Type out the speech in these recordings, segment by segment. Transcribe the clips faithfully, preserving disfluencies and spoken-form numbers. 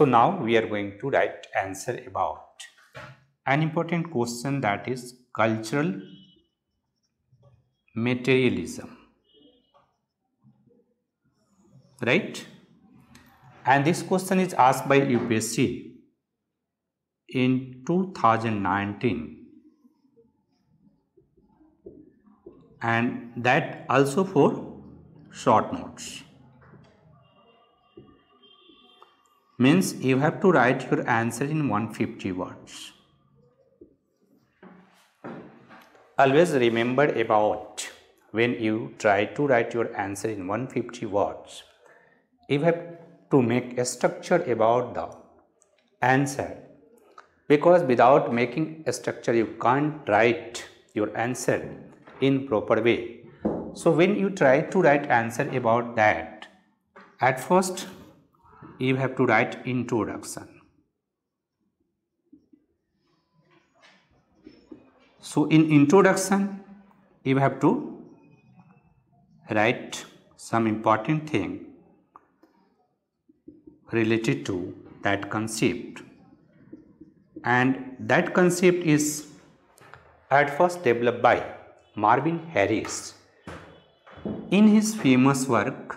So now we are going to write answer about an important question, that is cultural materialism, right? And this question is asked by U P S C in two thousand nineteen, and that also for short notes. Means you have to write your answer in one hundred fifty words. Always remember about when you try to write your answer in one hundred fifty words, you have to make a structure about the answer, because without making a structure you can't write your answer in proper way. So when you try to write answer about that, at first you have to write introduction. So in introduction you have to write some important thing related to that concept, and that concept is at first developed by Marvin Harris in his famous work.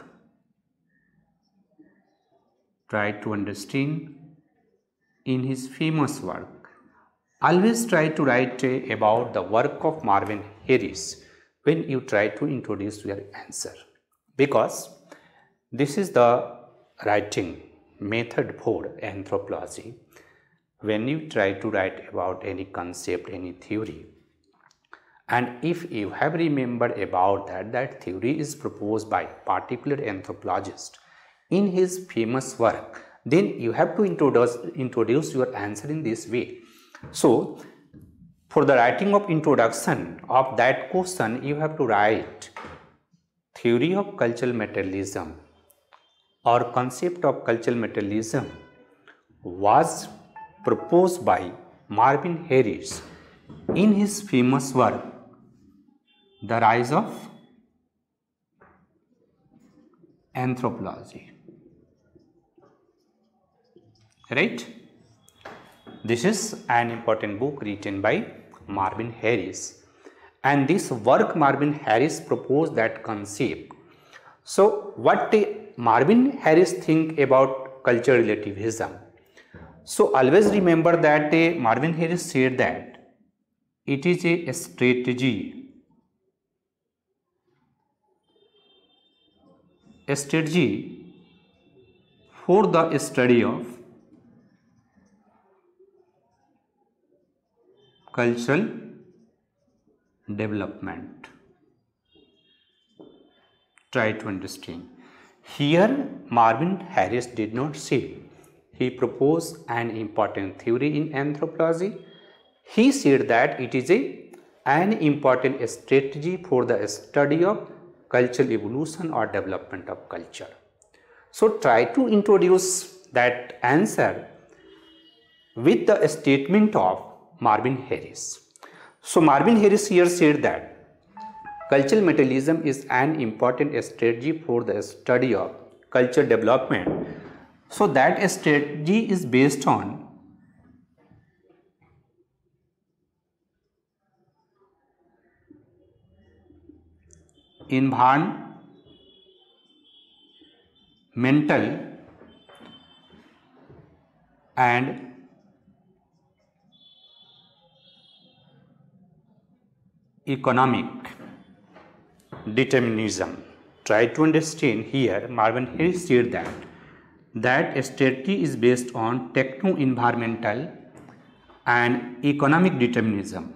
Try to understand, in his famous work, always try to write about the work of Marvin Harris when you try to introduce your answer, because this is the writing method for anthropology. When you try to write about any concept, any theory, and if you have remembered about that, that theory is proposed by particular anthropologist in his famous work, then you have to introduce, introduce your answer in this way. So, for the writing of introduction of that question, you have to write theory of cultural materialism or concept of cultural materialism was proposed by Marvin Harris in his famous work, The Rise of Anthropology. Right? This is an important book written by Marvin Harris, and this work Marvin Harris proposed that concept. So what Marvin Harris think about cultural relativism? So always remember that Marvin Harris said that it is a strategy, a strategy for the study of cultural development. Try to understand. Here Marvin Harris did not say he proposed an important theory in anthropology. He said that it is a, an important strategy for the study of cultural evolution or development of culture. So try to introduce that answer with the statement of Marvin Harris. So Marvin Harris here said that cultural materialism is an important strategy for the study of cultural development. So that strategy is based on environmental and economic determinism. Try to understand. Here Marvin Harris said that that strategy is based on techno-environmental and economic determinism.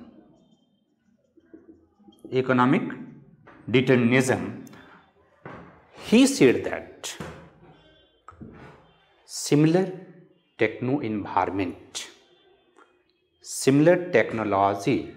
Economic determinism. He said that similar techno-environment, similar technology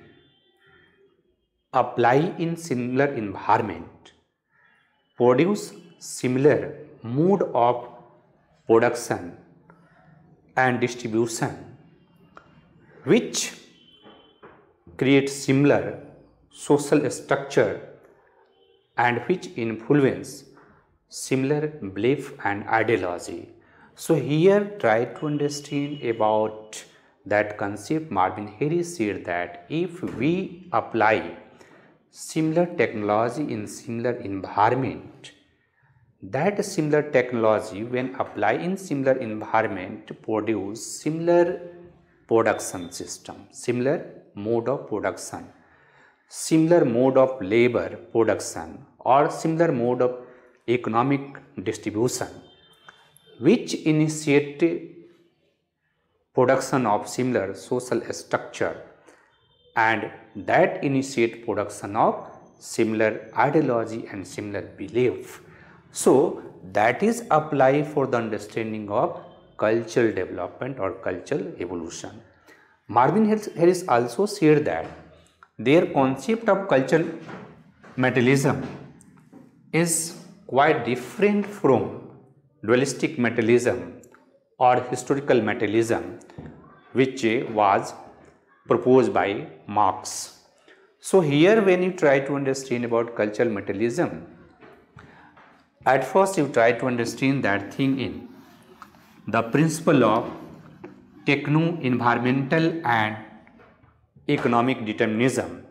apply in similar environment, produce similar mode of production and distribution, which create similar social structure and which influence similar belief and ideology. So here try to understand about that concept. Marvin Harris said that if we apply similar technology in similar environment, that similar technology when applied in similar environment produce similar production system, similar mode of production, similar mode of labor production, or similar mode of economic distribution, which initiate production of similar social structure, and that initiate production of similar ideology and similar belief. So that is apply for the understanding of cultural development or cultural evolution. Marvin Harris also shared that their concept of cultural materialism is quite different from dualistic materialism or historical materialism, which was proposed by Marx. So here when you try to understand about cultural materialism, at first you try to understand that thing in the principle of techno-environmental and economic determinism.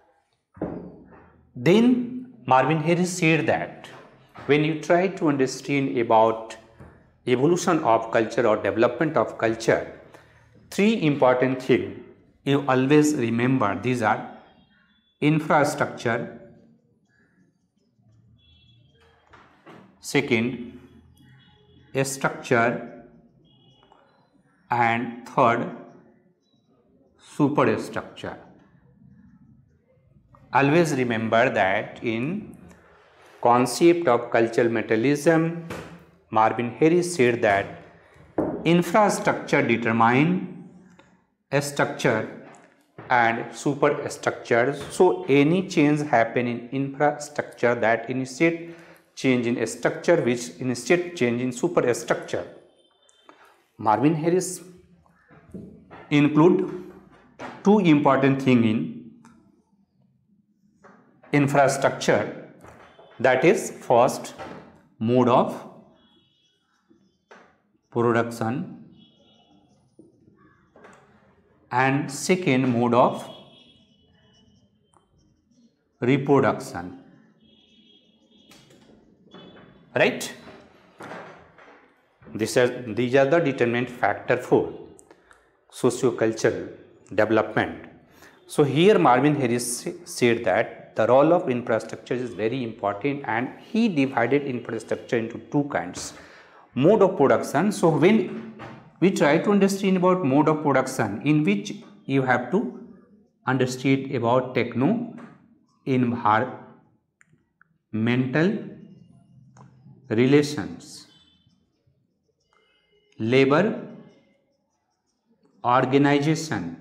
Then Marvin Harris said that when you try to understand about evolution of culture or development of culture, three important things you always remember. These are infrastructure, second structure, and third superstructure. Always remember that in concept of cultural materialism, Marvin Harris said that infrastructure determine structure and superstructure. So any change happen in infrastructure that initiate change in structure, which initiate change in superstructure. Marvin Harris include two important things in infrastructure, that is first mode of production and second mode of reproduction, right? This is, these are the determinant factor for socio-cultural development. So here Marvin Harris said that the role of infrastructure is very important, and he divided infrastructure into two kinds. Mode of production. So when we try to understand about mode of production, in which you have to understand about techno environmental relations, labor organization,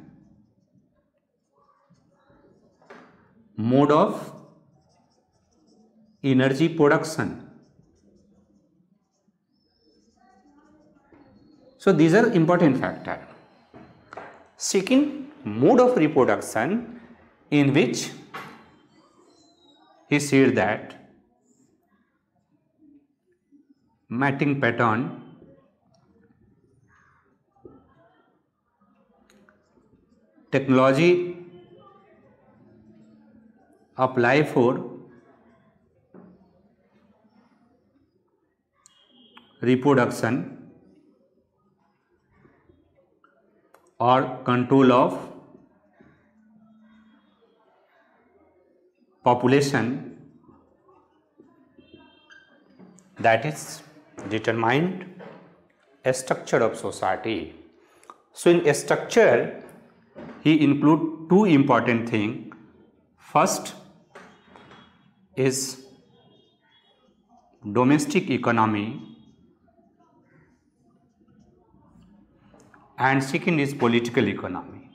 mode of energy production. So these are important factors. Second, mode of reproduction, in which he said that mating pattern, technology apply for reproduction or control of population, that is determined a structure of society. So in a structure he include two important things. First is domestic economy and second is political economy.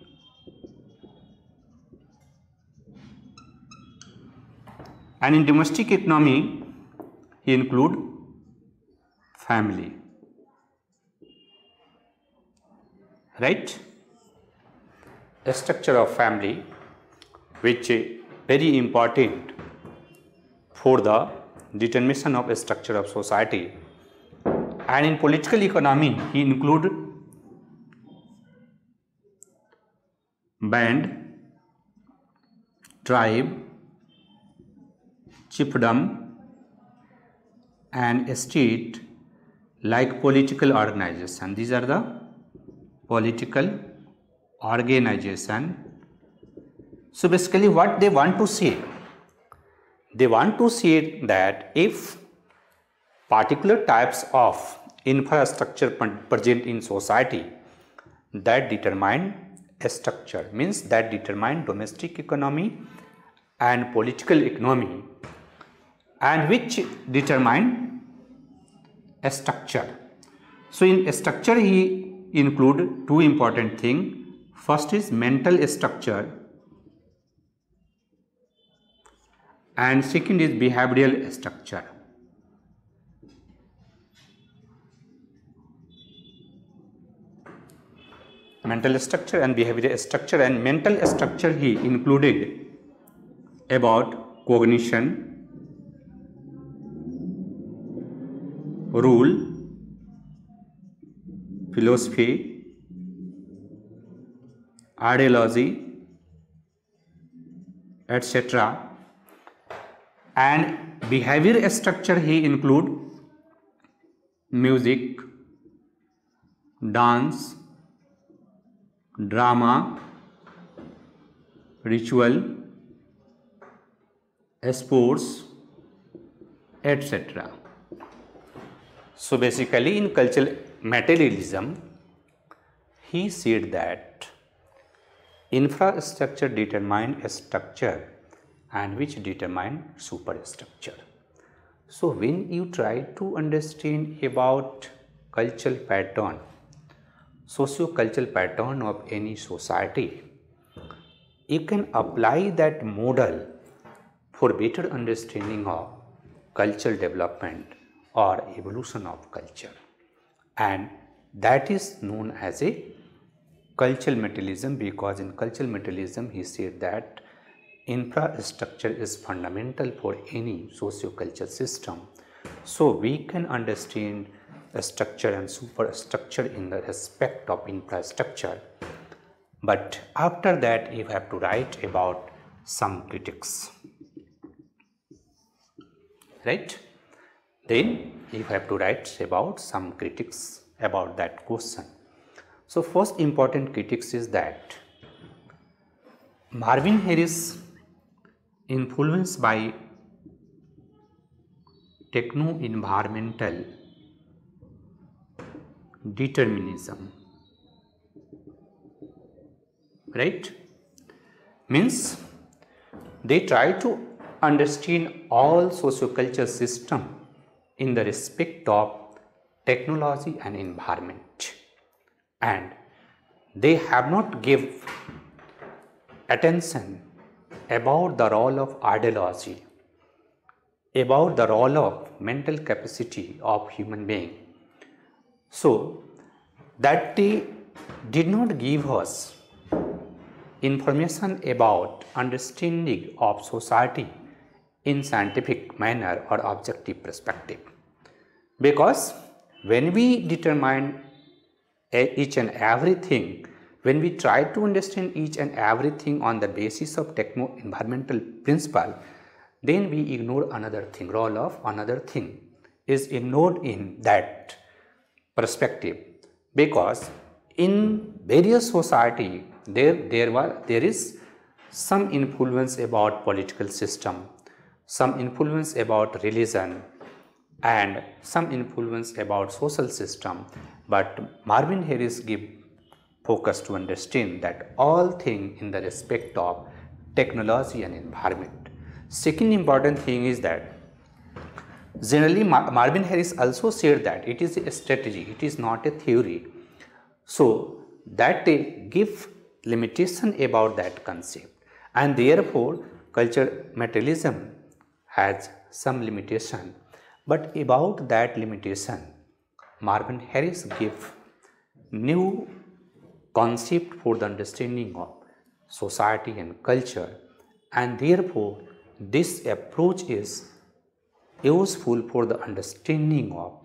And in domestic economy he include family, right? A structure of family, which is very important for the determination of a structure of society. And in political economy, he include band, tribe, chiefdom, and state like political organization. These are the political organization. So basically what they want to say, they want to say that if particular types of infrastructure present in society that determine a structure, means that determine domestic economy and political economy, and which determine a structure. So in a structure he include two important things. First is mental structure and second is behavioral structure. Mental structure and behavioral structure. And mental structure he included about cognition, rule, philosophy, ideology, et cetera. And behavior structure he include music, dance, drama, ritual, sports, et cetera. So basically in cultural materialism, he said that infrastructure determine a structure and which determine superstructure. So when you try to understand about cultural pattern, socio-cultural pattern of any society, you can apply that model for better understanding of cultural development or evolution of culture, and that is known as a cultural materialism, because in cultural materialism he said that infrastructure is fundamental for any socio-cultural system. So we can understand a structure and superstructure in the respect of infrastructure, but after that you have to write about some critics, right? Then you have to write about some critics about that question. So first important critics is that Marvin Harris influenced by techno-environmental determinism, right? Means they try to understand all socio-cultural system in the respect of technology and environment, and they have not give attention about the role of ideology, about the role of mental capacity of human being. So that they did not give us information about understanding of society in scientific manner or objective perspective, because when we determine each and everything, when we try to understand each and everything on the basis of techno-environmental principle, then we ignore another thing. Role of another thing is ignored in that perspective, because in various society there there was there is some influence about political system, some influence about religion, and some influence about social system, but Marvin Harris give focus to understand that all things in the respect of technology and environment. Second important thing is that generally Mar Marvin Harris also said that it is a strategy, it is not a theory. So that they give limitation about that concept, and therefore cultural materialism has some limitation. But about that limitation, Marvin Harris give new concept for the understanding of society and culture, and therefore this approach is useful for the understanding of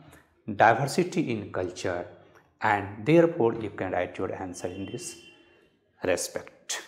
diversity in culture, and therefore you can write your answer in this respect.